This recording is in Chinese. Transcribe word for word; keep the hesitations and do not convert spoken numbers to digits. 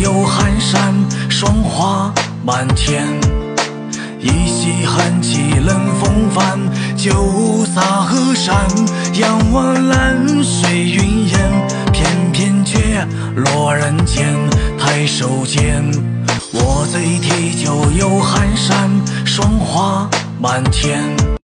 有寒山，霜花满天。一夕寒气冷风帆，酒洒河山，仰望蓝水云烟，翩翩却落人间。抬手间，我醉提酒有寒山，霜花满天。